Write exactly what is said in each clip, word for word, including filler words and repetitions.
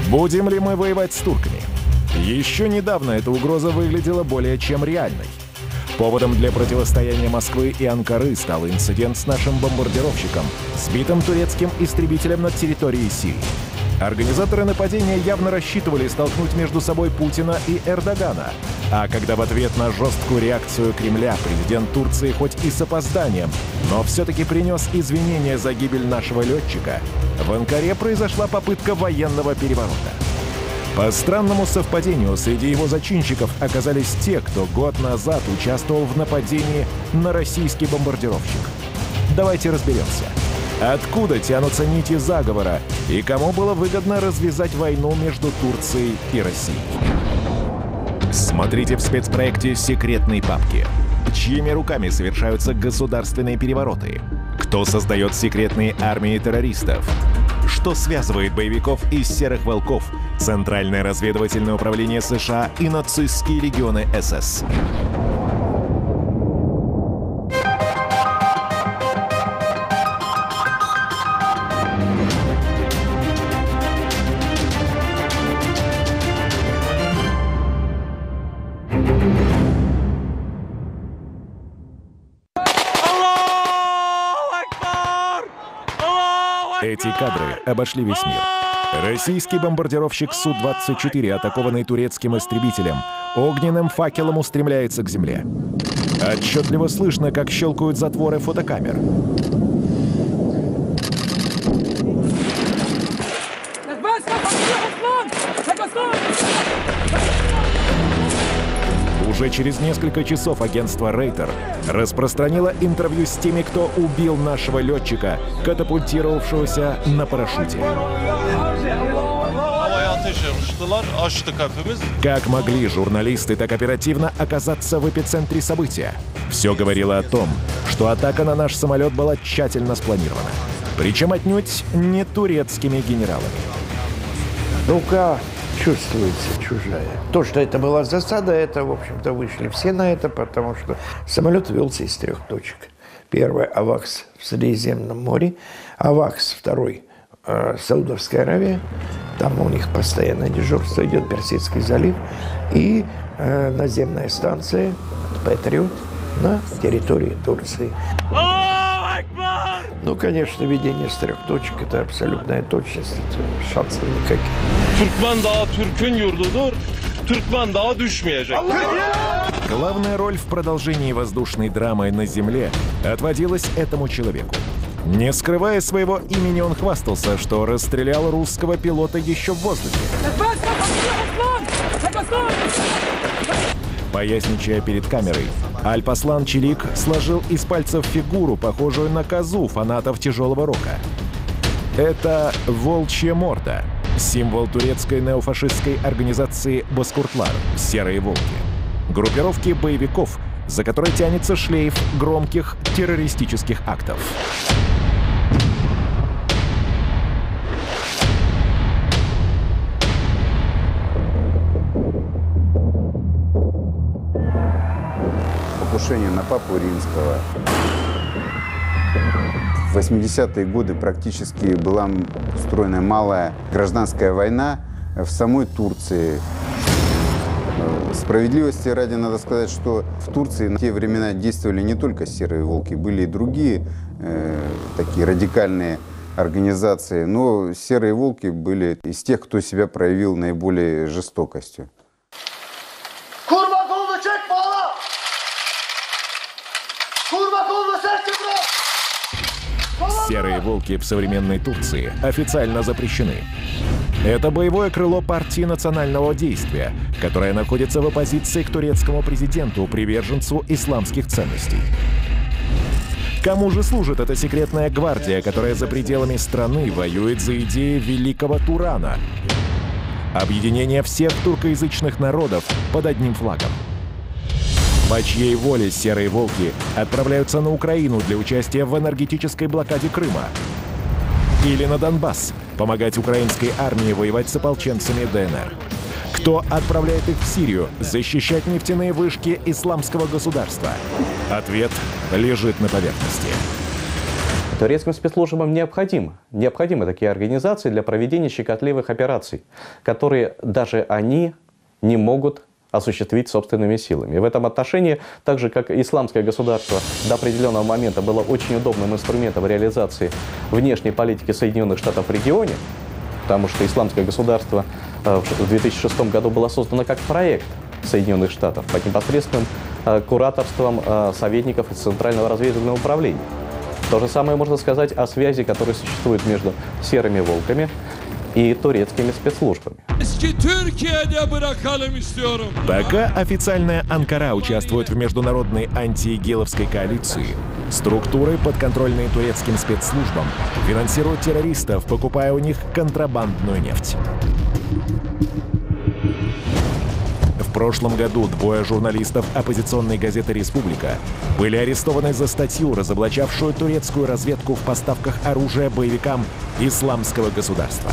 Будем ли мы воевать с турками? Еще недавно эта угроза выглядела более чем реальной. Поводом для противостояния Москвы и Анкары стал инцидент с нашим бомбардировщиком, сбитым турецким истребителем над территорией Сирии. Организаторы нападения явно рассчитывали столкнуть между собой Путина и Эрдогана. А когда в ответ на жесткую реакцию Кремля президент Турции хоть и с опозданием, но все-таки принес извинения за гибель нашего летчика, в Анкаре произошла попытка военного переворота. По странному совпадению, среди его зачинщиков оказались те, кто год назад участвовал в нападении на российский бомбардировщик. Давайте разберемся. Откуда тянутся нити заговора и кому было выгодно развязать войну между Турцией и Россией? Смотрите в спецпроекте «Секретные папки». Чьими руками совершаются государственные перевороты? Кто создает секретные армии террористов? Что связывает боевиков из «Серых волков», Центральное разведывательное управление США и нацистские легионы эс эс? Эти кадры обошли весь мир. Российский бомбардировщик Су двадцать четыре, атакованный турецким истребителем, огненным факелом устремляется к земле. Отчетливо слышно, как щелкают затворы фотокамер. Уже через несколько часов агентство Рейтер распространило интервью с теми, кто убил нашего летчика, катапультировавшегося на парашюте. Как могли журналисты так оперативно оказаться в эпицентре события? Все говорило о том, что атака на наш самолет была тщательно спланирована. Причем отнюдь не турецкими генералами. Рука чувствуется чужая. То, что это была засада, это, в общем-то, вышли все на это, потому что самолет велся из трех точек. Первый — Авакс в Средиземном море, Авакс второй э, — Саудовская Аравия, там у них постоянное дежурство идет, Персидский залив, и э, наземная станция Патриот на территории Турции. Ну, конечно, ведение с трех точек — это абсолютная точность, это шансов никаких. Türkmen Dağı Türk'ün yurdudur, Türkmen Dağı düşmeyecek. Главная роль в продолжении воздушной драмы на земле отводилась этому человеку. Не скрывая своего имени, он хвастался, что расстрелял русского пилота еще в воздухе. Поясничая перед камерой, Альпаслан Чилик сложил из пальцев фигуру, похожую на козу фанатов тяжелого рока. Это волчья морда, символ турецкой неофашистской организации Бозкуртлар «Серые волки», группировки боевиков, за которой тянется шлейф громких террористических актов. Покушение на Папу Римского. В восьмидесятые годы практически была устроена малая гражданская война в самой Турции. Справедливости ради надо сказать, что в Турции на те времена действовали не только «Серые волки», были и другие э, такие радикальные организации, но «Серые волки» были из тех, кто себя проявил наиболее жестокостью. Серые волки в современной Турции официально запрещены. Это боевое крыло партии национального действия, которое находится в оппозиции к турецкому президенту, приверженцу исламских ценностей. Кому же служит эта секретная гвардия, которая за пределами страны воюет за идеи великого Турана? Объединение всех туркоязычных народов под одним флагом. По чьей воле «Серые волки» отправляются на Украину для участия в энергетической блокаде Крыма? Или на Донбасс помогать украинской армии воевать с ополченцами Дэ Эн Эр? Кто отправляет их в Сирию защищать нефтяные вышки исламского государства? Ответ лежит на поверхности. Турецким спецслужбам необходимо, необходимы такие организации для проведения щекотливых операций, которые даже они не могут осуществить собственными силами. И в этом отношении, так же как исламское государство до определенного момента было очень удобным инструментом реализации внешней политики Соединенных Штатов в регионе, потому что исламское государство в две тысячи шестом году было создано как проект Соединенных Штатов под непосредственным кураторством советников из Центрального разведывательного управления. То же самое можно сказать о связи, которая существует между серыми волками и турецкими спецслужбами. Пока официальная Анкара участвует в международной антиигиловской коалиции, структуры, подконтрольные турецким спецслужбам, финансируют террористов, покупая у них контрабандную нефть. В прошлом году двое журналистов оппозиционной газеты «Республика» были арестованы за статью, разоблачавшую турецкую разведку в поставках оружия боевикам исламского государства.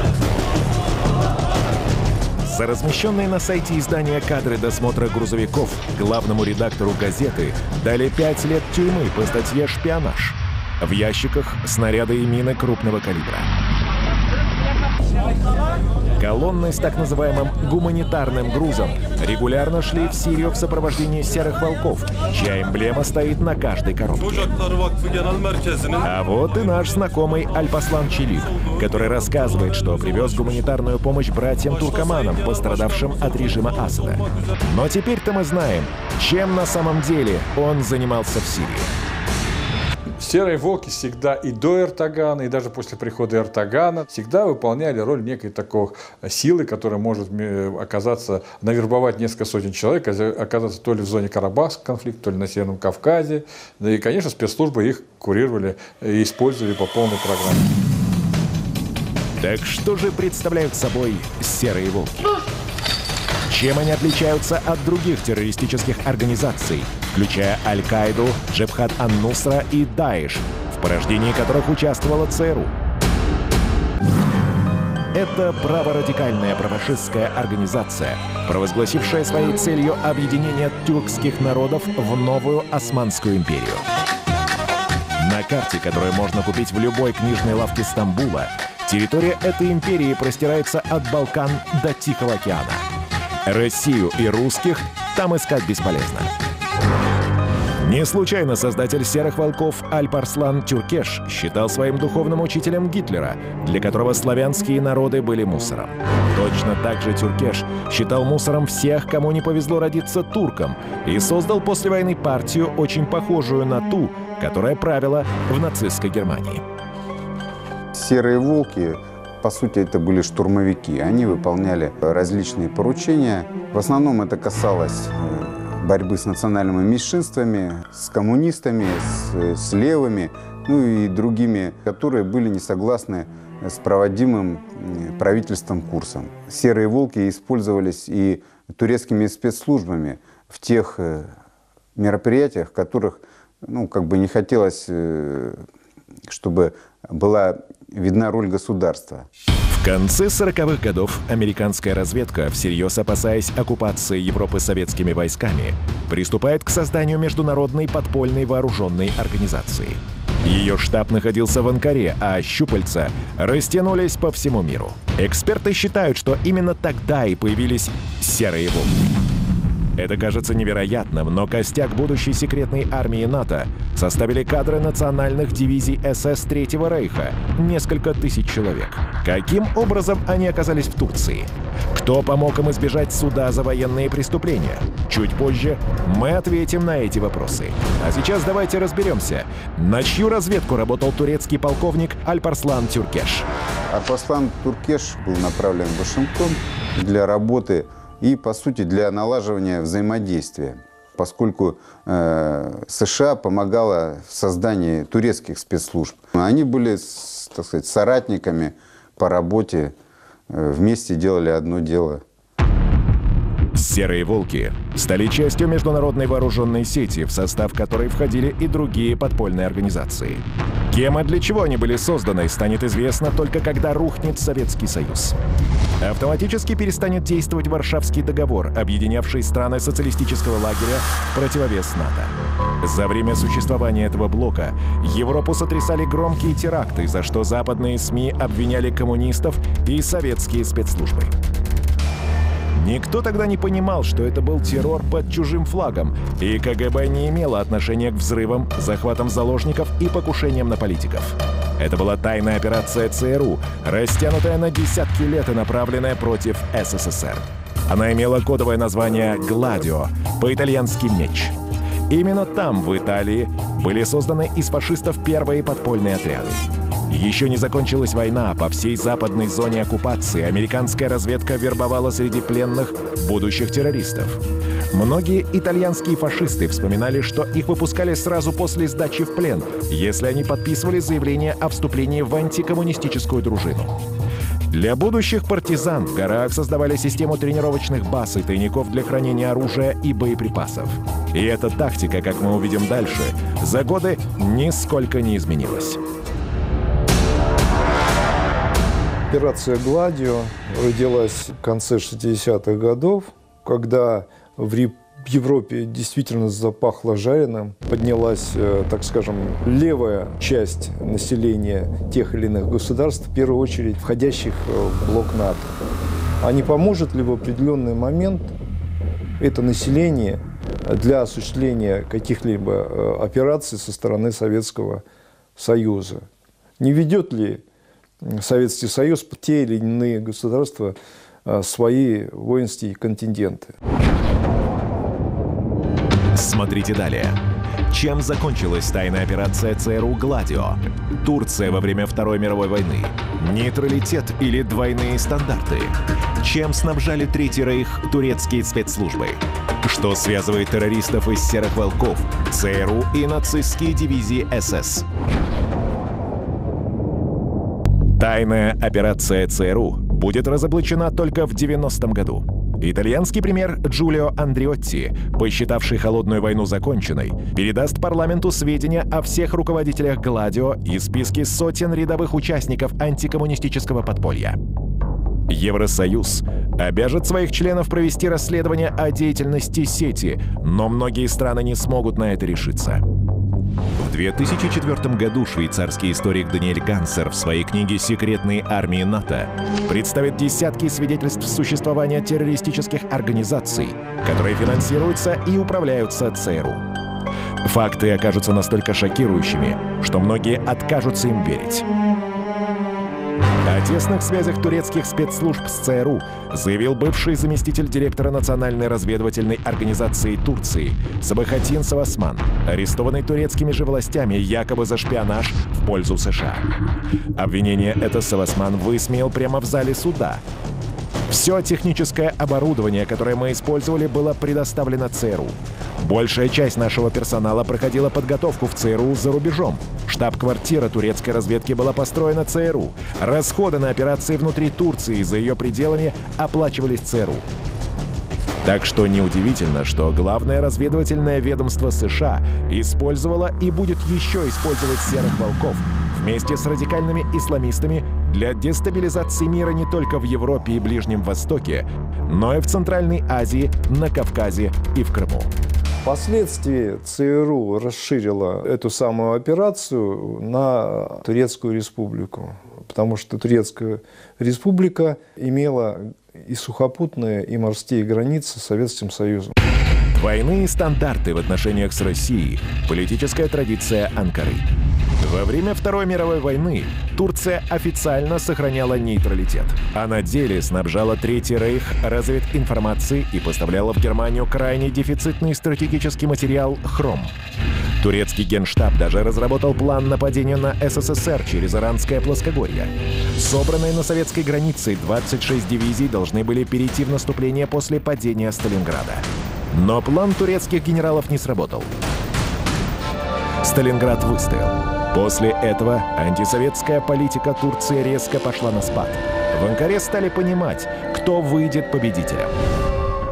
За размещенные на сайте издания кадры досмотра грузовиков главному редактору газеты дали пять лет тюрьмы по статье «Шпионаж». В ящиках снаряды и мины крупного калибра. Колонны с так называемым гуманитарным грузом регулярно шли в Сирию в сопровождении серых волков, чья эмблема стоит на каждой коробке. А вот и наш знакомый Альпаслан Челик, который рассказывает, что привез гуманитарную помощь братьям-туркоманам, пострадавшим от режима Асада. Но теперь-то мы знаем, чем на самом деле он занимался в Сирии. Серые волки всегда и до Эрдогана, и даже после прихода Эрдогана всегда выполняли роль некой такой силы, которая может оказаться, навербовать несколько сотен человек, оказаться то ли в зоне Карабахского конфликта, то ли на Северном Кавказе. Да и, конечно, спецслужбы их курировали и использовали по полной программе. Так что же представляют собой серые волки? Чем они отличаются от других террористических организаций, включая Аль-Каиду, Джабхат ан-Нусра и Даиш, в порождении которых участвовала ЦРУ? Это праворадикальная профашистская организация, провозгласившая своей целью объединение тюркских народов в новую Османскую империю. На карте, которую можно купить в любой книжной лавке Стамбула, территория этой империи простирается от Балкан до Тихого океана. Россию и русских там искать бесполезно. Не случайно создатель «Серых волков» Альпарслан Тюркеш считал своим духовным учителем Гитлера, для которого славянские народы были мусором. Точно так же Тюркеш считал мусором всех, кому не повезло родиться турком, и создал после войны партию, очень похожую на ту, которая правила в нацистской Германии. Серые волки, по сути, это были штурмовики. Они выполняли различные поручения. В основном это касалось борьбы с национальными меньшинствами, с коммунистами, с, с левыми, ну и другими, которые были не согласны с проводимым правительством курсом. Серые волки использовались и турецкими спецслужбами в тех мероприятиях, в которых, ну, как бы не хотелось, чтобы была видна роль государства. В конце сороковых годов американская разведка, всерьез опасаясь оккупации Европы советскими войсками, приступает к созданию международной подпольной вооруженной организации. Ее штаб находился в Анкаре, а щупальца растянулись по всему миру. Эксперты считают, что именно тогда и появились серые волки. Это кажется невероятным, но костяк будущей секретной армии НАТО составили кадры национальных дивизий эс эс Третьего Рейха, несколько тысяч человек. Каким образом они оказались в Турции? Кто помог им избежать суда за военные преступления? Чуть позже мы ответим на эти вопросы. А сейчас давайте разберемся, на чью разведку работал турецкий полковник Альпарслан Тюркеш. Альпарслан Тюркеш был направлен в Вашингтон для работы и, по сути, для налаживания взаимодействия, поскольку э, США помогала в создании турецких спецслужб. Они были, так сказать, соратниками по работе, э, вместе делали одно дело. Серые волки стали частью международной вооруженной сети, в состав которой входили и другие подпольные организации. Кем и для чего они были созданы, станет известно только когда рухнет Советский Союз. Автоматически перестанет действовать Варшавский договор, объединявший страны социалистического лагеря в противовес НАТО. За время существования этого блока Европу сотрясали громкие теракты, за что западные СМИ обвиняли коммунистов и советские спецслужбы. Никто тогда не понимал, что это был террор под чужим флагом, и КГБ не имело отношения к взрывам, захватам заложников и покушениям на политиков. Это была тайная операция ЦРУ, растянутая на десятки лет и направленная против СССР. Она имела кодовое название «Гладио», по-итальянски «меч». Именно там, в Италии, были созданы из фашистов первые подпольные отряды. Еще не закончилась война, по всей западной зоне оккупации американская разведка вербовала среди пленных будущих террористов. Многие итальянские фашисты вспоминали, что их выпускали сразу после сдачи в плен, если они подписывали заявление о вступлении в антикоммунистическую дружину. Для будущих партизан в горах создавали систему тренировочных баз и тайников для хранения оружия и боеприпасов. И эта тактика, как мы увидим дальше, за годы нисколько не изменилась. Операция «Гладио» родилась в конце шестидесятых годов, когда в Европе действительно запахло жареным, поднялась, так скажем, левая часть населения тех или иных государств, в первую очередь входящих в блок НАТО. А не поможет ли в определенный момент это население для осуществления каких-либо операций со стороны Советского Союза? Не ведет ли Советский Союз, те или иные государства, свои воинские контингенты? Смотрите далее. Чем закончилась тайная операция ЦРУ «Гладио»? Турция во время Второй мировой войны? Нейтралитет или двойные стандарты? Чем снабжали Третий рейх турецкие спецслужбы? Что связывает террористов из «Серых волков», ЦРУ и нацистские дивизии СС? Тайная операция ЦРУ будет разоблачена только в девяностом году. Итальянский премьер Джулио Андреотти, посчитавший холодную войну законченной, передаст парламенту сведения о всех руководителях «Гладио» и списке сотен рядовых участников антикоммунистического подполья. Евросоюз обяжет своих членов провести расследование о деятельности сети, но многие страны не смогут на это решиться. В две тысячи четвёртом году швейцарский историк Даниэль Гансер в своей книге «Секретные армии НАТО» представит десятки свидетельств существования террористических организаций, которые финансируются и управляются ЦРУ. Факты окажутся настолько шокирующими, что многие откажутся им верить. О тесных связях турецких спецслужб с ЦРУ заявил бывший заместитель директора Национальной разведывательной организации Турции Сабахатин Савасман, арестованный турецкими же властями якобы за шпионаж в пользу США. Обвинение это Савасман высмеял прямо в зале суда. Все техническое оборудование, которое мы использовали, было предоставлено ЦРУ. Большая часть нашего персонала проходила подготовку в ЦРУ за рубежом. Штаб-квартира турецкой разведки была построена ЦРУ. Расходы на операции внутри Турции и за ее пределами оплачивались ЦРУ. Так что неудивительно, что главное разведывательное ведомство США использовало и будет еще использовать «Серых волков» вместе с радикальными исламистами для дестабилизации мира не только в Европе и Ближнем Востоке, но и в Центральной Азии, на Кавказе и в Крыму. Впоследствии ЦРУ расширила эту самую операцию на Турецкую республику, потому что Турецкая республика имела и сухопутные, и морские границы с Советским Союзом. Двойные стандарты в отношениях с Россией – политическая традиция Анкары. Во время Второй мировой войны Турция официально сохраняла нейтралитет, а на деле снабжала Третий рейх развединформацией и поставляла в Германию крайне дефицитный стратегический материал «Хром». Турецкий генштаб даже разработал план нападения на СССР через Иранское плоскогорье. Собранные на советской границе двадцать шесть дивизий должны были перейти в наступление после падения Сталинграда. Но план турецких генералов не сработал. Сталинград выстоял. После этого антисоветская политика Турции резко пошла на спад. В Анкаре стали понимать, кто выйдет победителем.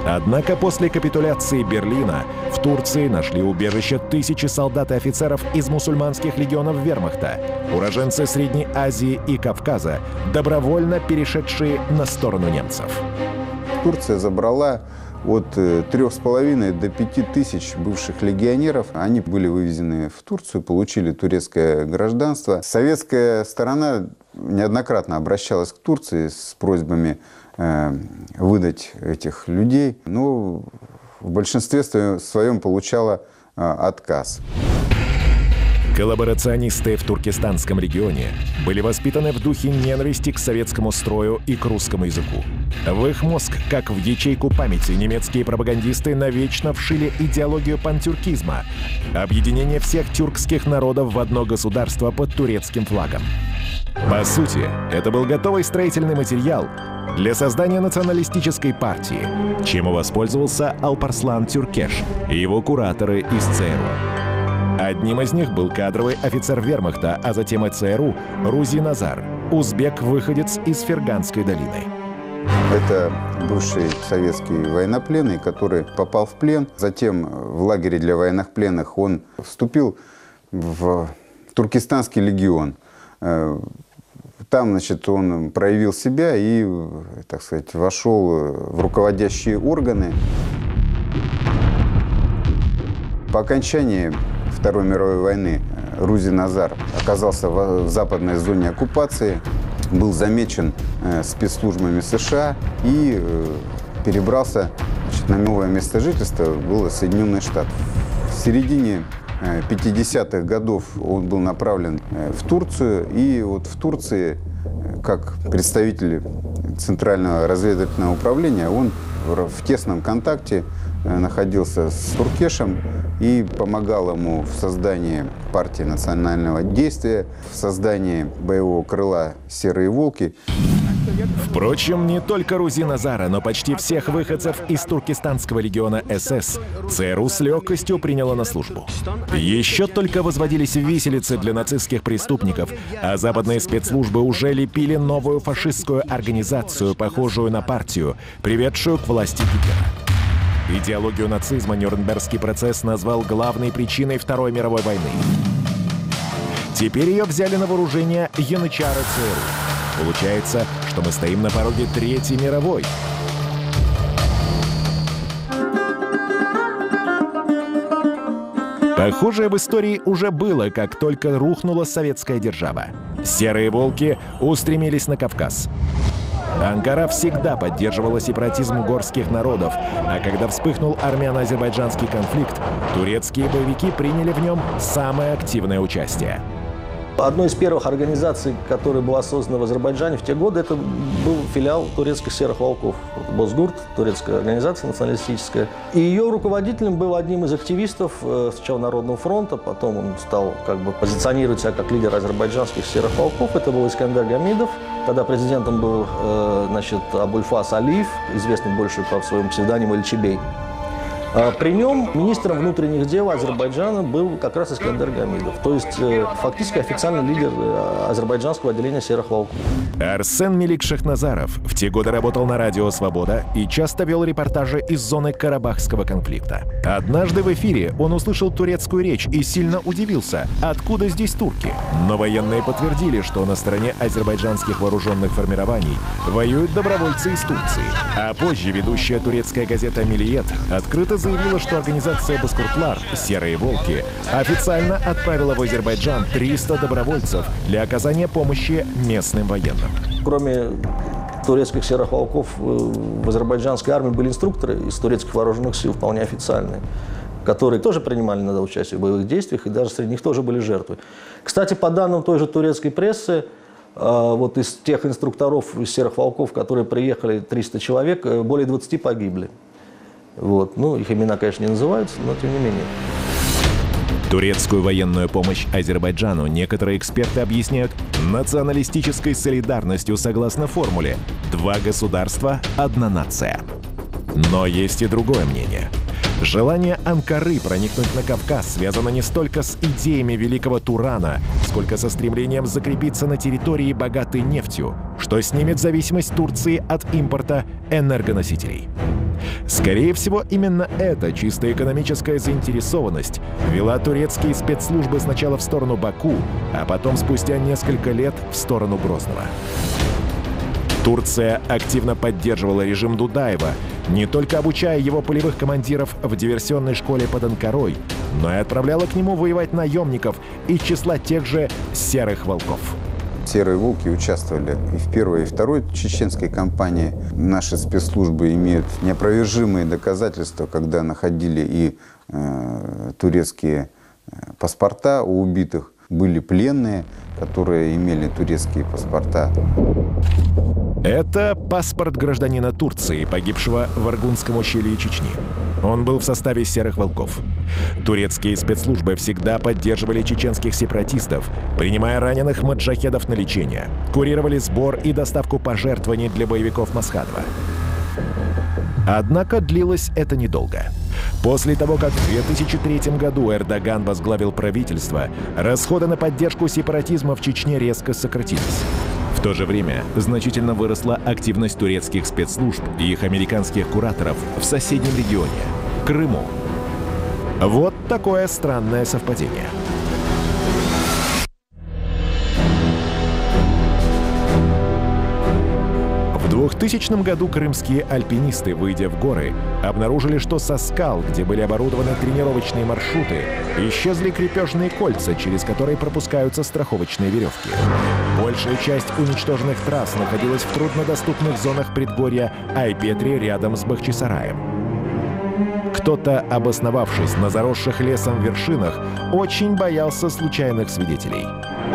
Однако после капитуляции Берлина в Турции нашли убежище тысячи солдат и офицеров из мусульманских легионов вермахта, уроженцы Средней Азии и Кавказа, добровольно перешедшие на сторону немцев. Турция забрала от трех с половиной до пяти тысяч бывших легионеров. Они были вывезены в Турцию, получили турецкое гражданство. Советская сторона неоднократно обращалась к Турции с просьбами э, выдать этих людей, но в большинстве своем получала э, отказ. Коллаборационисты в туркестанском регионе были воспитаны в духе ненависти к советскому строю и к русскому языку. В их мозг, как в ячейку памяти, немецкие пропагандисты навечно вшили идеологию пантюркизма – объединение всех тюркских народов в одно государство под турецким флагом. По сути, это был готовый строительный материал для создания националистической партии, чем и воспользовался Алпарслан Тюркеш и его кураторы из ЦРУ. Одним из них был кадровый офицер вермахта, а затем и ЦРУ Рузи Назар, узбек-выходец из Ферганской долины. Это бывший советский военнопленный, который попал в плен. Затем в лагере для военнопленных он вступил в Туркестанский легион. Там, значит, он проявил себя и, так сказать, вошел в руководящие органы. По окончании Второй мировой войны Рузи Назар оказался в западной зоне оккупации, был замечен спецслужбами США и перебрался, значит, на новое место жительства, было Соединенные Штаты. В середине пятидесятых годов он был направлен в Турцию, и вот в Турции, как представитель Центрального разведывательного управления, он в тесном контакте находился с Туркешем и помогал ему в создании партии национального действия, в создании боевого крыла «Серые волки». Впрочем, не только Рузи Назара, но почти всех выходцев из туркестанского легиона СС ЦРУ с легкостью приняло на службу. Еще только возводились виселицы для нацистских преступников, а западные спецслужбы уже лепили новую фашистскую организацию, похожую на партию, приведшую к власти Гитлера. Идеологию нацизма Нюрнбергский процесс назвал главной причиной Второй мировой войны. Теперь ее взяли на вооружение янычары ЦРУ. Получается, что мы стоим на пороге Третьей мировой. Похожее в истории уже было, как только рухнула советская держава. Серые волки устремились на Кавказ. Анкара всегда поддерживала сепаратизм горских народов, а когда вспыхнул армяно-азербайджанский конфликт, турецкие боевики приняли в нем самое активное участие. Одной из первых организаций, которая была создана в Азербайджане в те годы, это был филиал турецких серых волков. Бозгурт, турецкая организация националистическая. И ее руководителем был одним из активистов сначала Народного фронта, потом он стал как бы позиционировать себя как лидер азербайджанских серых волков. Это был Искандер Гамидов. Тогда президентом был значит, Абульфаз Алиев, известный больше по своему псевдониму Эльчебей. При нем министром внутренних дел Азербайджана был как раз Искандер Гамидов, то есть фактически официальный лидер азербайджанского отделения серых волков. Арсен Мелик Шахназаров в те годы работал на радио «Свобода» и часто вел репортажи из зоны Карабахского конфликта. Однажды в эфире он услышал турецкую речь и сильно удивился, откуда здесь турки. Но военные подтвердили, что на стороне азербайджанских вооруженных формирований воюют добровольцы из Турции. А позже ведущая турецкая газета «Миллиет» открыто заявила, что организация «Бозкуртлар» «Серые волки» официально отправила в Азербайджан триста добровольцев для оказания помощи местным военным. Кроме турецких серых волков, в азербайджанской армии были инструкторы из турецких вооруженных сил, вполне официальные, которые тоже принимали иногда участие в боевых действиях, и даже среди них тоже были жертвы. Кстати, по данным той же турецкой прессы, вот из тех инструкторов из серых волков, которые приехали, триста человек, более двадцати погибли. Вот. Ну, их имена, конечно, не называются, но тем не менее. Турецкую военную помощь Азербайджану некоторые эксперты объясняют националистической солидарностью согласно формуле «два государства, одна нация». Но есть и другое мнение. Желание Анкары проникнуть на Кавказ связано не столько с идеями великого Турана, сколько со стремлением закрепиться на территории, богатой нефтью, что снимет зависимость Турции от импорта энергоносителей. Скорее всего, именно эта чисто экономическая заинтересованность вела турецкие спецслужбы сначала в сторону Баку, а потом спустя несколько лет в сторону Грозного. Турция активно поддерживала режим Дудаева, не только обучая его полевых командиров в диверсионной школе под Анкарой, но и отправляла к нему воевать наемников из числа тех же «серых волков». «Серые волки» участвовали и в первой, и второй чеченской кампании. Наши спецслужбы имеют неопровержимые доказательства, когда находили и э, турецкие паспорта у убитых. Были пленные, которые имели турецкие паспорта. Это паспорт гражданина Турции, погибшего в Аргунском ущелье Чечни. Он был в составе «Серых волков». Турецкие спецслужбы всегда поддерживали чеченских сепаратистов, принимая раненых маджахедов на лечение, курировали сбор и доставку пожертвований для боевиков Масхадова. Однако длилось это недолго. После того, как в две тысячи третьем году Эрдоган возглавил правительство, расходы на поддержку сепаратизма в Чечне резко сократились. В то же время значительно выросла активность турецких спецслужб и их американских кураторов в соседнем регионе – Крыму. Вот такое странное совпадение. В двухтысячном году крымские альпинисты, выйдя в горы, обнаружили, что со скал, где были оборудованы тренировочные маршруты, исчезли крепежные кольца, через которые пропускаются страховочные веревки. Большая часть уничтоженных трасс находилась в труднодоступных зонах предгорья Айпетри рядом с Бахчисараем. Кто-то, обосновавшись на заросших лесом вершинах, очень боялся случайных свидетелей.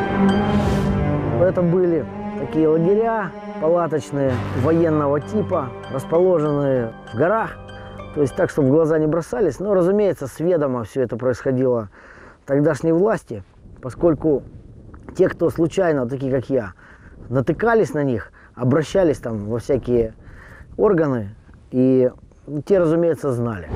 Это были такие лагеря палаточные, военного типа, расположенные в горах, то есть так, чтобы в глаза не бросались. Но, разумеется, с ведома все это происходило тогдашней власти, поскольку те, кто случайно, такие как я, натыкались на них, обращались там во всякие органы, и те, разумеется, знали.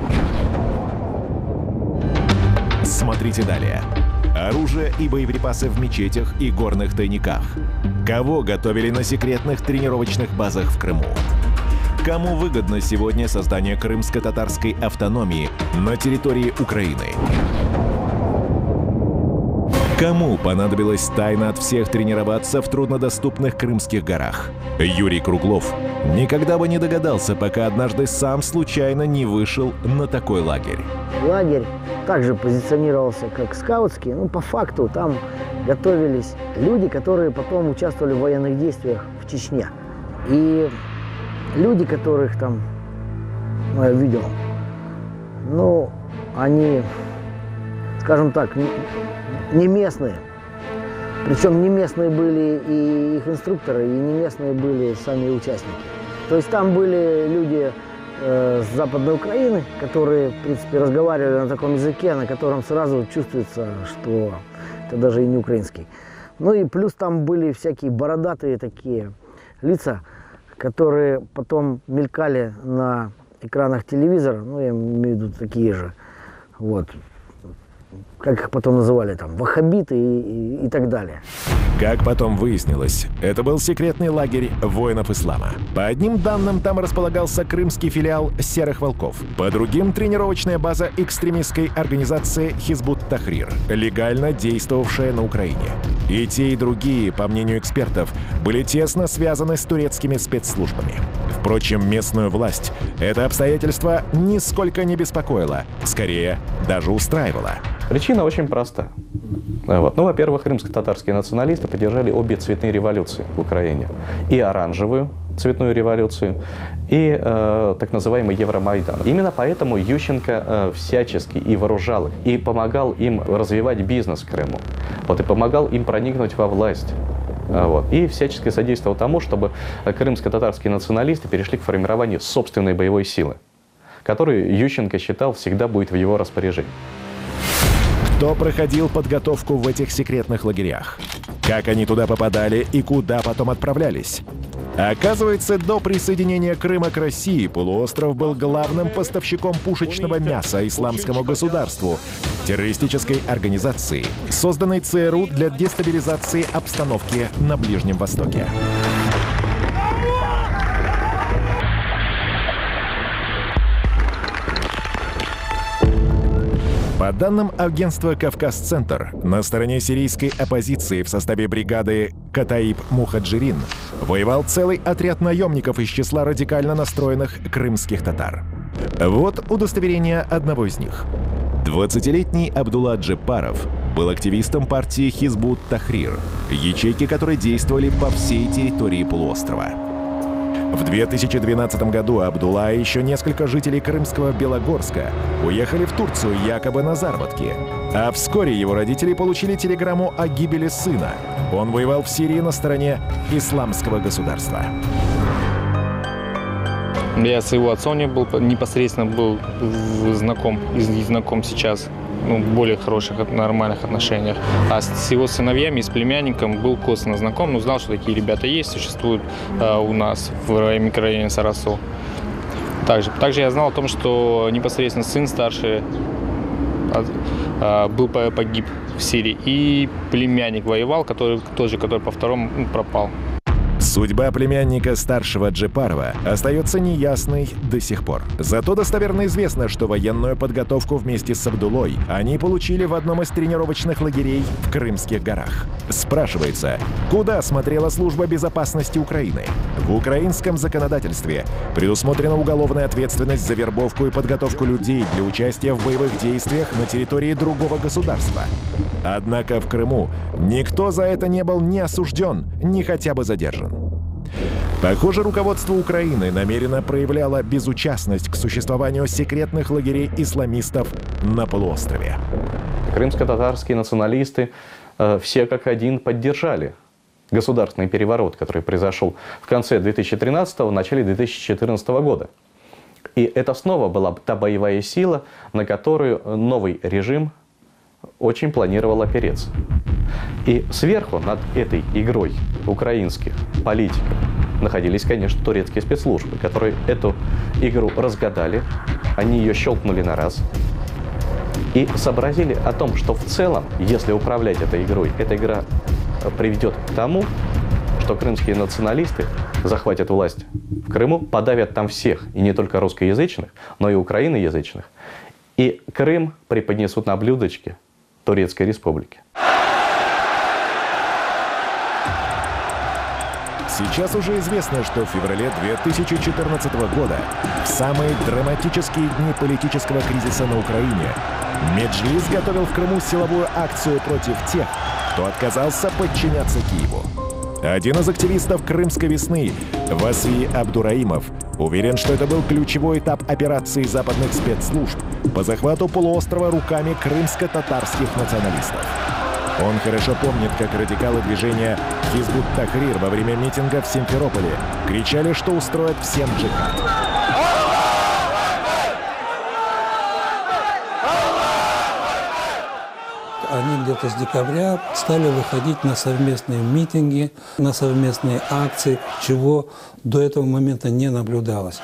Смотрите далее. Оружие и боеприпасы в мечетях и горных тайниках. Кого готовили на секретных тренировочных базах в Крыму? Кому выгодно сегодня создание крымско-татарской автономии на территории Украины? Кому понадобилось тайно от всех тренироваться в труднодоступных крымских горах? Юрий Круглов никогда бы не догадался, пока однажды сам случайно не вышел на такой лагерь. Лагерь также позиционировался как скаутский, но по факту там готовились люди, которые потом участвовали в военных действиях в Чечне. И люди, которых там ну, я видел, ну, они, скажем так, не местные. Причем не местные были и их инструкторы, и не местные были сами участники. То есть там были люди э, с Западной Украины, которые, в принципе, разговаривали на таком языке, на котором сразу чувствуется, что это даже и не украинский. Ну и плюс там были всякие бородатые такие лица, которые потом мелькали на экранах телевизора, ну я имею в виду такие же, вот. Как их потом называли, там, ваххабиты и, и, и так далее. Как потом выяснилось, это был секретный лагерь воинов ислама. По одним данным, там располагался крымский филиал «Серых волков». По другим — тренировочная база экстремистской организации «Хизбут Тахрир», легально действовавшая на Украине. И те, и другие, по мнению экспертов, были тесно связаны с турецкими спецслужбами. Впрочем, местную власть это обстоятельство нисколько не беспокоило, скорее, даже устраивало. Причина очень проста. Вот. Ну, во-первых, крымско-татарские националисты поддержали обе цветные революции в Украине. И оранжевую цветную революцию, и э, так называемый Евромайдан. Именно поэтому Ющенко э, всячески и вооружал их, и помогал им развивать бизнес в Крыму, вот, и помогал им проникнуть во власть. Вот. И всячески содействовал тому, чтобы крымско-татарские националисты перешли к формированию собственной боевой силы, которую Ющенко считал всегда будет в его распоряжении. Кто проходил подготовку в этих секретных лагерях? Как они туда попадали и куда потом отправлялись? Оказывается, до присоединения Крыма к России полуостров был главным поставщиком пушечного мяса исламскому государству, террористической организации, созданной ЦРУ для дестабилизации обстановки на Ближнем Востоке. По данным агентства «Кавказ-Центр», на стороне сирийской оппозиции в составе бригады Катаиб Мухаджирин воевал целый отряд наемников из числа радикально настроенных крымских татар. Вот удостоверение одного из них. двадцатилетний Абдулла Джепаров был активистом партии Хизбут Тахрир, ячейки которой действовали по всей территории полуострова. В две тысячи двенадцатом году Абдулла и еще несколько жителей крымского Белогорска уехали в Турцию якобы на заработки. А вскоре его родители получили телеграмму о гибели сына. Он воевал в Сирии на стороне исламского государства. Я с его отцом не был, непосредственно был знаком, и знаком сейчас, ну, в более хороших, нормальных отношениях. А с его сыновьями и с племянником был косвенно знаком, но знал, что такие ребята есть, существуют э, у нас в микрорайоне Сарасу. Также, также я знал о том, что непосредственно сын старший э, был погиб в Сирии, и племянник воевал, который тоже, который по второму ну, пропал. Судьба племянника старшего Джепарова остается неясной до сих пор. Зато достоверно известно, что военную подготовку вместе с Абдуллой они получили в одном из тренировочных лагерей в Крымских горах. Спрашивается, куда смотрела служба безопасности Украины? В украинском законодательстве предусмотрена уголовная ответственность за вербовку и подготовку людей для участия в боевых действиях на территории другого государства. Однако в Крыму никто за это не был ни осужден, ни хотя бы задержан. Похоже, руководство Украины намеренно проявляло безучастность к существованию секретных лагерей исламистов на полуострове. Крымско-татарские националисты э, все как один поддержали государственный переворот, который произошел в конце две тысячи тринадцатого, в начале две тысячи четырнадцатого года. И это снова была та боевая сила, на которую новый режим очень планировал опереться. И сверху над этой игрой украинских политиков находились, конечно, турецкие спецслужбы, которые эту игру разгадали, они ее щелкнули на раз и сообразили о том, что в целом, если управлять этой игрой, эта игра приведет к тому, что крымские националисты захватят власть в Крыму, подавят там всех, и не только русскоязычных, но и украиноязычных, и Крым преподнесут на блюдечке Турецкой Республики. Сейчас уже известно, что в феврале две тысячи четырнадцатого года, в самые драматические дни политического кризиса на Украине, Меджлис готовил в Крыму силовую акцию против тех, кто отказался подчиняться Киеву. Один из активистов «Крымской весны», Василий Абдураимов, уверен, что это был ключевой этап операции западных спецслужб по захвату полуострова руками крымско-татарских националистов. Он хорошо помнит, как радикалы движения Хизбут Тахрир во время митинга в Симферополе кричали, что устроят всем джихад. Они где-то с декабря стали выходить на совместные митинги, на совместные акции, чего до этого момента не наблюдалось.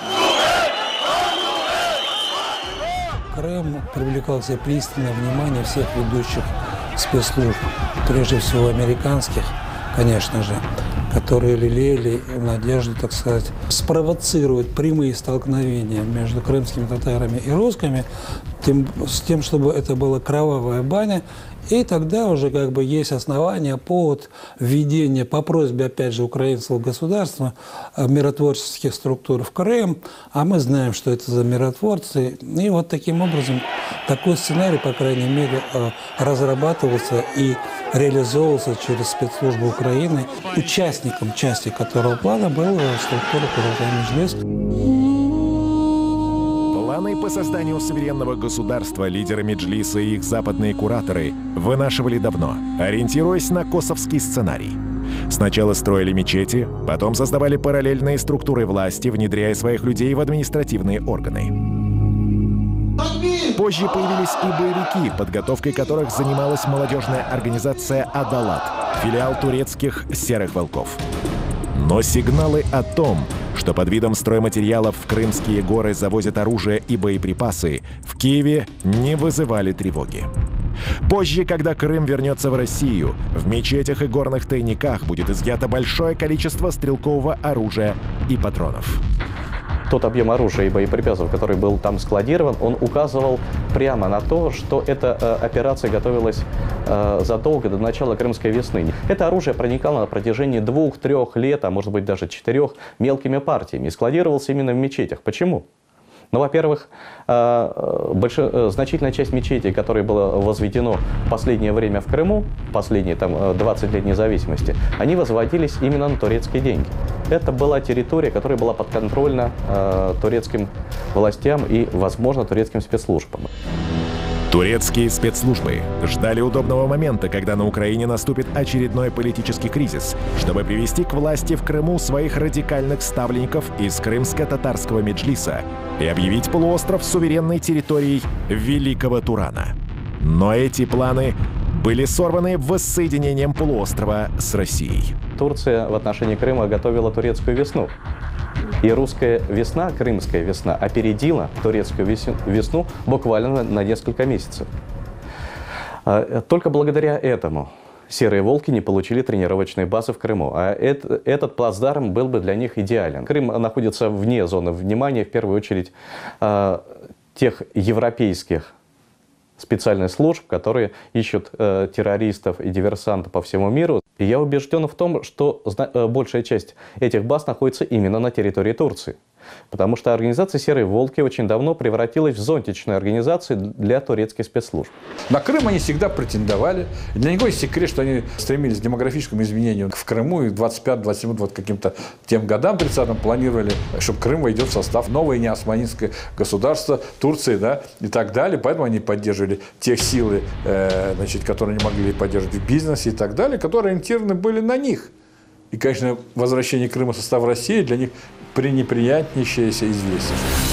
Крым привлекал к себе пристальное внимание всех ведущих спецслужб, прежде всего американских, конечно же, которые лелеяли надежду, так сказать, спровоцировать прямые столкновения между крымскими татарами и русскими, тем, с тем, чтобы это была кровавая баня. И тогда уже как бы есть основания, повод введения по просьбе, опять же, украинского государства миротворческих структур в Крым. А мы знаем, что это за миротворцы. И вот таким образом такой сценарий, по крайней мере, разрабатывался и реализовывался через спецслужбы Украины, участником части которого плана была структура Курултай Меджлис. Планы по созданию суверенного государства лидеры Меджлиса и их западные кураторы вынашивали давно, ориентируясь на косовский сценарий. Сначала строили мечети, потом создавали параллельные структуры власти, внедряя своих людей в административные органы. Позже появились и боевики, подготовкой которых занималась молодежная организация «Адалат», филиал турецких «Серых волков». Но сигналы о том, что под видом стройматериалов в Крымские горы завозят оружие и боеприпасы, в Киеве не вызывали тревоги. Позже, когда Крым вернется в Россию, в мечетях и горных тайниках будет изъято большое количество стрелкового оружия и патронов. тот объем оружия и боеприпасов, который был там складирован, он указывал прямо на то, что эта э, операция готовилась э, задолго до начала Крымской весны. Это оружие проникало на протяжении двух-трех лет, а может быть даже четырех, мелкими партиями и складировалось именно в мечетях. Почему? Ну, во-первых, больш... значительная часть мечетей, которая была возведена в последнее время в Крыму, последние там, двадцать лет независимости, они возводились именно на турецкие деньги. Это была территория, которая была подконтрольна э, турецким властям и, возможно, турецким спецслужбам. Турецкие спецслужбы ждали удобного момента, когда на Украине наступит очередной политический кризис, чтобы привести к власти в Крыму своих радикальных ставленников из крымско-татарского меджлиса и объявить полуостров суверенной территорией Великого Турана. Но эти планы были сорваны воссоединением полуострова с Россией. Турция в отношении Крыма готовила турецкую весну. И русская весна, крымская весна, опередила турецкую весну буквально на несколько месяцев. Только благодаря этому серые волки не получили тренировочной базы в Крыму. А это, этот плацдарм был бы для них идеален. Крым находится вне зоны внимания, в первую очередь, тех европейских специальных служб, которые ищут э, террористов и диверсантов по всему миру. И я убежден в том, что э, большая часть этих баз находится именно на территории Турции. Потому что организация «Серые волки» очень давно превратилась в зонтичную организацию для турецких спецслужб. На Крым они всегда претендовали. И для него есть секрет, что они стремились к демографическому изменению в Крыму. И в двадцать пятом, двадцать седьмом, вот каким-то тем годам, тридцатым, планировали, чтобы Крым войдет в состав новое неосманинское государство, Турции, да, и так далее. Поэтому они поддерживали тех силы, э, значит, которые не могли поддерживать в бизнесе и так далее, которые ориентированы были на них. И, конечно, возвращение Крыма в состав России для них пренеприятнейшееся известие.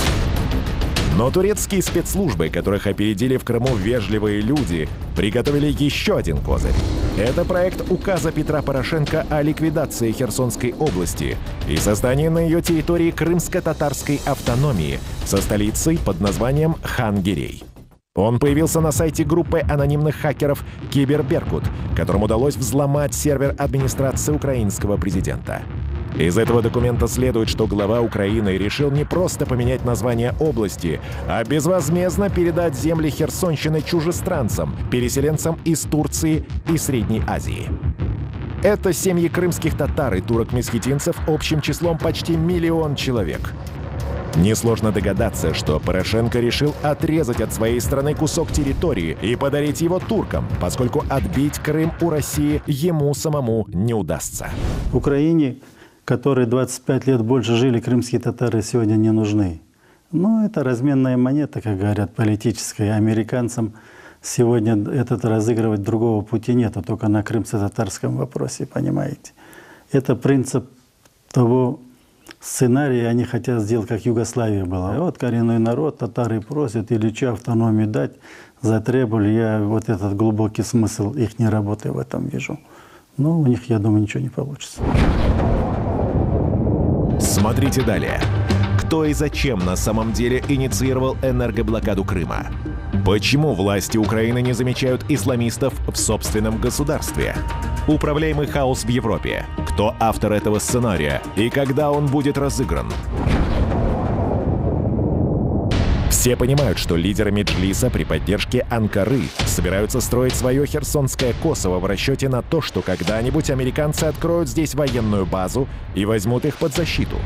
Но турецкие спецслужбы, которых опередили в Крыму вежливые люди, приготовили еще один козырь. Это проект указа Петра Порошенко о ликвидации Херсонской области и создании на ее территории крымско-татарской автономии со столицей под названием Хан-Гирей. Он появился на сайте группы анонимных хакеров «Киберберкут», которым удалось взломать сервер администрации украинского президента. Из этого документа следует, что глава Украины решил не просто поменять название области, а безвозмездно передать земли Херсонщины чужестранцам, переселенцам из Турции и Средней Азии. Это семьи крымских татар и турок-месхетинцев общим числом почти миллион человек. Несложно догадаться, что Порошенко решил отрезать от своей страны кусок территории и подарить его туркам, поскольку отбить Крым у России ему самому не удастся. Украине, которые двадцать пять лет больше жили, крымские татары сегодня не нужны. Ну, это разменная монета, как говорят, политическая. Американцам сегодня этот разыгрывать другого пути нет, а только на крымско-татарском вопросе, понимаете. Это принцип того сценария, они хотят сделать, как Югославия была. Вот коренной народ, татары просят Ильича автономию дать, затребовали. Я вот этот глубокий смысл их не работы в этом вижу. Но у них, я думаю, ничего не получится. Смотрите далее. Кто и зачем на самом деле инициировал энергоблокаду Крыма? Почему власти Украины не замечают исламистов в собственном государстве? Управляемый хаос в Европе. Кто автор этого сценария и когда он будет разыгран? Все понимают, что лидеры Меджлиса при поддержке Анкары собираются строить свое херсонское Косово в расчете на то, что когда-нибудь американцы откроют здесь военную базу и возьмут их под защиту.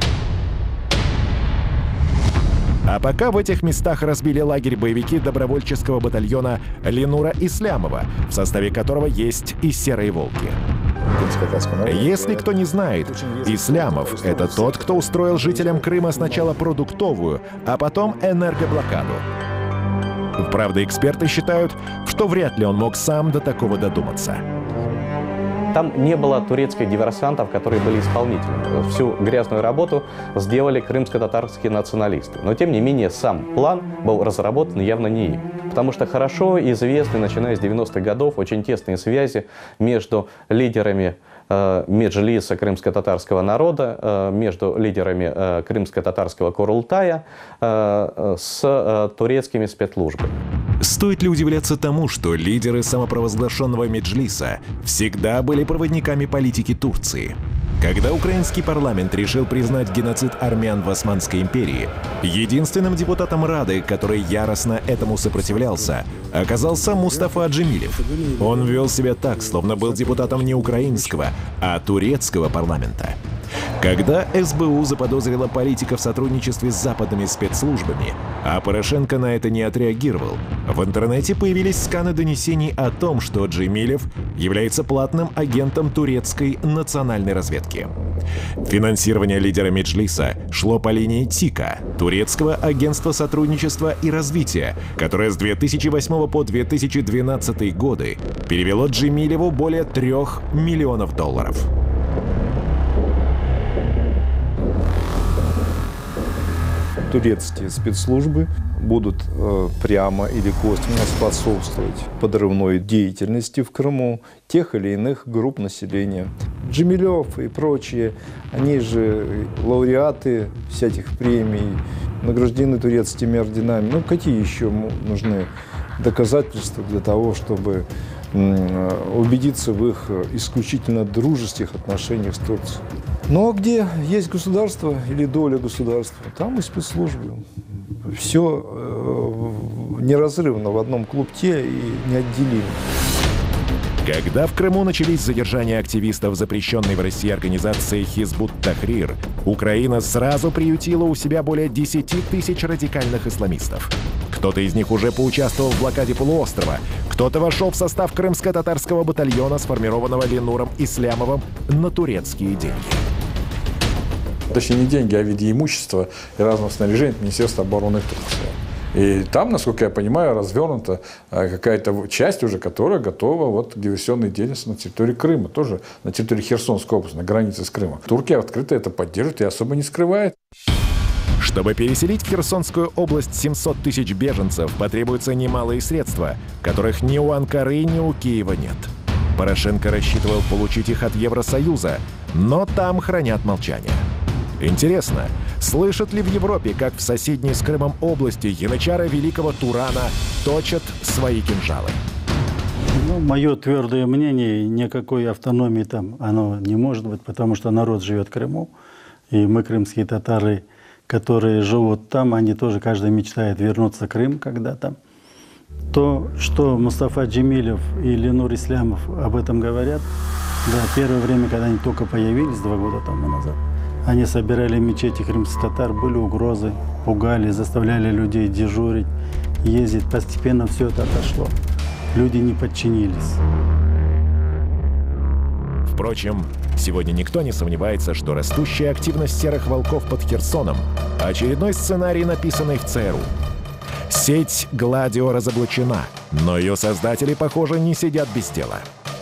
А пока в этих местах разбили лагерь боевики добровольческого батальона Ленура Ислямова, в составе которого есть и «Серые волки». Если кто не знает, Ислямов — это тот, кто устроил жителям Крыма сначала продуктовую, а потом энергоблокаду. Правда, эксперты считают, что вряд ли он мог сам до такого додуматься. Там не было турецких диверсантов, которые были исполнителями. Всю грязную работу сделали крымско-татарские националисты. Но, тем не менее, сам план был разработан явно не им. Потому что хорошо известны, начиная с девяностых годов, очень тесные связи между лидерами э, Меджлиса крымско-татарского народа, э, между лидерами э, крымско-татарского Курултая э, с э, турецкими спецслужбами. Стоит ли удивляться тому, что лидеры самопровозглашенного Меджлиса всегда были проводниками политики Турции? Когда украинский парламент решил признать геноцид армян в Османской империи, единственным депутатом Рады, который яростно этому сопротивлялся, оказался Мустафа Джемилев. Он вел себя так, словно был депутатом не украинского, а турецкого парламента. Когда эс бэ у заподозрила политика в сотрудничестве с западными спецслужбами, а Порошенко на это не отреагировал, в интернете появились сканы донесений о том, что Джемилев является платным агентом турецкой национальной разведки. Финансирование лидера Меджлиса шло по линии ТИКа, турецкого агентства сотрудничества и развития, которое с две тысячи восьмого по две тысячи двенадцатый годы перевело Джемилеву более трех миллионов долларов. Турецкие спецслужбы будут э, прямо или косвенно способствовать подрывной деятельности в Крыму тех или иных групп населения. Джемилев и прочие, они же лауреаты всяких премий, награждены турецкими орденами. Ну, какие еще нужны доказательства для того, чтобы убедиться в их исключительно дружеских отношениях с Турцией? Ну а где есть государство или доля государства, там и спецслужбы. Все э, неразрывно в одном клубке и неотделимо. Когда в Крыму начались задержания активистов запрещенной в России организации Хизбут Тахрир, Украина сразу приютила у себя более десяти тысяч радикальных исламистов. Кто-то из них уже поучаствовал в блокаде полуострова, кто-то вошел в состав крымско-татарского батальона, сформированного Ленуром Ислямовым на турецкие деньги. Точнее, не деньги, а в виде имущества и разного снаряжения Министерства обороны Турции. И там, насколько я понимаю, развернута какая-то часть уже, которая готова вот к диверсионной деятельности на территории Крыма, тоже на территории Херсонской области, на границе с Крымом. Турция открыто это поддерживает и особо не скрывает. Чтобы переселить в Херсонскую область семьсот тысяч беженцев, потребуются немалые средства, которых ни у Анкары, ни у Киева нет. Порошенко рассчитывал получить их от Евросоюза, но там хранят молчание. Интересно, слышат ли в Европе, как в соседней с Крымом области янычары великого Турана точат свои кинжалы? Ну, мое твердое мнение, никакой автономии там оно не может быть, потому что народ живет в Крыму, и мы, крымские татары, которые живут там, они тоже, каждый мечтает вернуться в Крым когда-то. То, что Мустафа Джемилев и Ленур Ислямов об этом говорят, да, первое время, когда они только появились, два года тому назад, они собирали мечети крымских татар, были угрозы, пугали, заставляли людей дежурить, ездить. Постепенно все это отошло. Люди не подчинились. Впрочем, сегодня никто не сомневается, что растущая активность серых волков под Херсоном – очередной сценарий, написанный в ЦРУ. Сеть «Гладио» разоблачена, но ее создатели, похоже, не сидят без дела.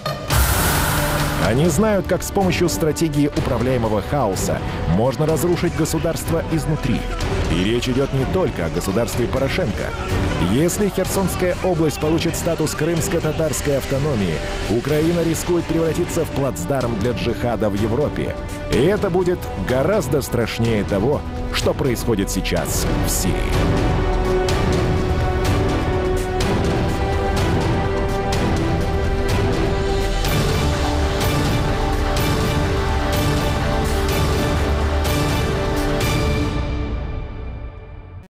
Они знают, как с помощью стратегии управляемого хаоса можно разрушить государство изнутри. И речь идет не только о государстве Порошенко. Если Херсонская область получит статус крымско-татарской автономии, Украина рискует превратиться в плацдарм для джихада в Европе. И это будет гораздо страшнее того, что происходит сейчас в Сирии.